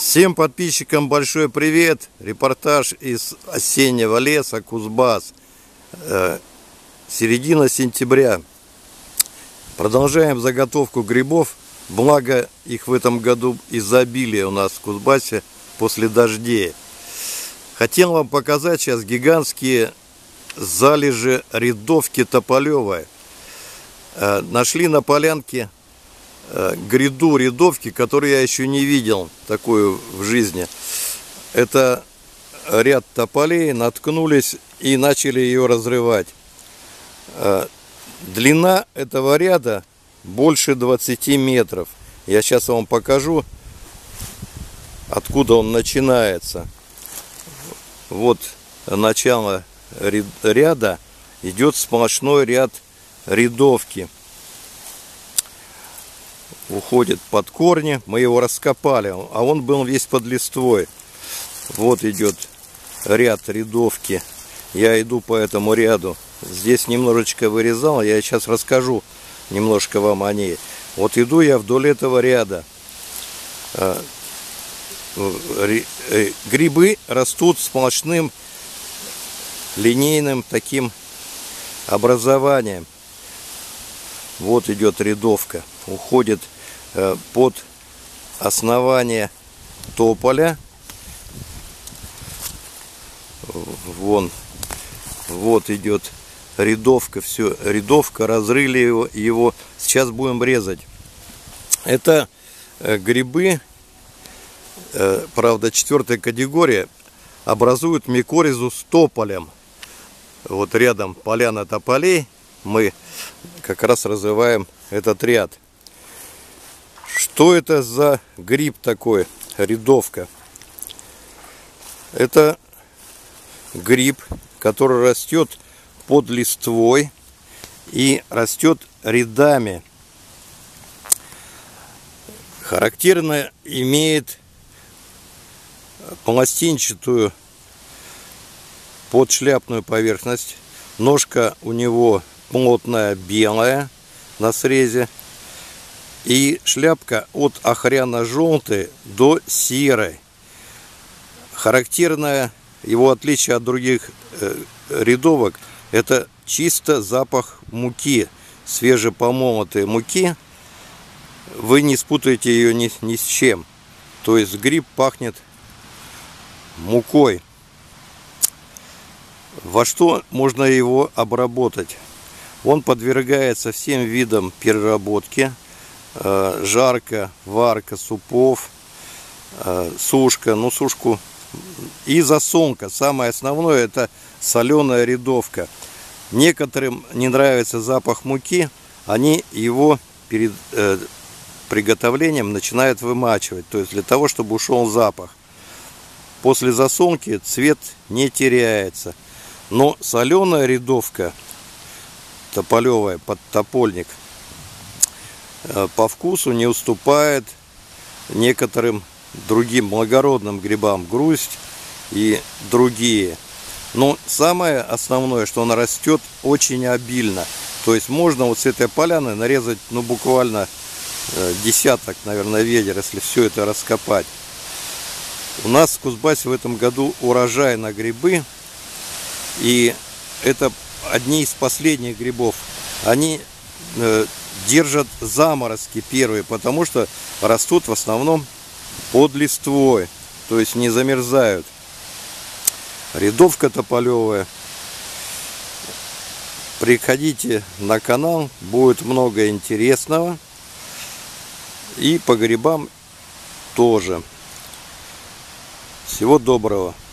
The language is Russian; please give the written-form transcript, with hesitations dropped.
Всем подписчикам большой привет! Репортаж из осеннего леса Кузбасс. Середина сентября. Продолжаем заготовку грибов. Благо их в этом году изобилие у нас в Кузбассе после дождей. Хотел вам показать сейчас гигантские залежи рядовки тополевой. Нашли на полянке гряду рядовки, которую я еще не видел такую в жизни. Это ряд тополей, наткнулись и начали ее разрывать. Длина этого ряда больше 20 метров. Я сейчас вам покажу, откуда он начинается. Вот начало ряда, идет сплошной ряд рядовки. Уходит под корни, мы его раскопали, а он был весь под листвой. Вот идет ряд рядовки. Я иду по этому ряду. Здесь немножечко вырезал, я сейчас расскажу немножко вам о ней. Вот иду я вдоль этого ряда. Грибы растут сплошным линейным таким образованием. Вот идет рядовка, уходит под основание тополя. Вот идет рядовка, все, рядовка, разрыли его. Сейчас будем резать. Это грибы, правда, 4-й категории, образуют микоризу с тополем. Вот рядом поляна тополей, мы как раз развиваем этот ряд. Что это за гриб такой, рядовка? Это гриб, который растет под листвой и растет рядами. Характерно имеет пластинчатую подшляпную поверхность. Ножка у него плотная, белая на срезе. И шляпка от охряно-желтой до серой. Характерное его отличие от других рядовок — это чисто запах муки, свежепомолотой муки. Вы не спутаете ее ни с чем. То есть гриб пахнет мукой. Во что можно его обработать? Он подвергается всем видам переработки. Жарка, варка супов, сушка, ну сушку и засолка. Самое основное — это соленая рядовка. Некоторым не нравится запах муки, они его перед приготовлением начинают вымачивать, то есть для того, чтобы ушел запах. После засолки цвет не теряется, но соленая рядовка тополевая, подтопольник, по вкусу не уступает некоторым другим благородным грибам, грусть и другие. Но самое основное, что она растет очень обильно. То есть можно вот с этой поляны нарезать, ну, буквально десяток, наверное, ведер, если все это раскопать. У нас в Кузбассе в этом году урожай на грибы. И это одни из последних грибов. Они держат заморозки первые, потому что растут в основном под листвой, то есть не замерзают. Рядовка тополевая. Приходите на канал, будет много интересного. И по грибам тоже. Всего доброго.